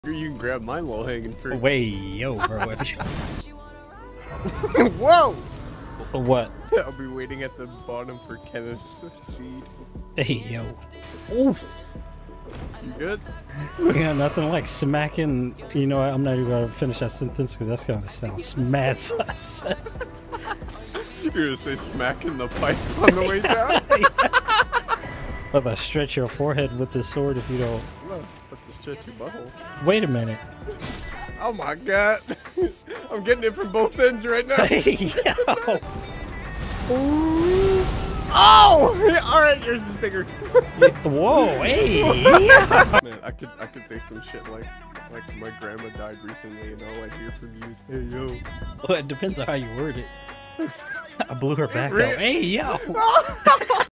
You can grab my low hanging fruit. Way, yo, bro. Whoa! What? I'll be waiting at the bottom for Kenneth's seed. Hey, yo. Oof. You good? Yeah, nothing like smacking. You know, I'm not even gonna finish that sentence because that's gonna sound mad sus. You're gonna say smacking the pipe on the way down? But I stretch your forehead with this sword if you don't. No, but to stretch your butthole. Wait a minute. Oh my god. I'm getting it from both ends right now. Hey, yo. Oh! Alright, yours is bigger. Whoa, hey. Man, I could say some shit like my grandma died recently and all I hear from you is, hey yo. Well, it depends on how you word it. I blew her back Really? out. Hey, yo.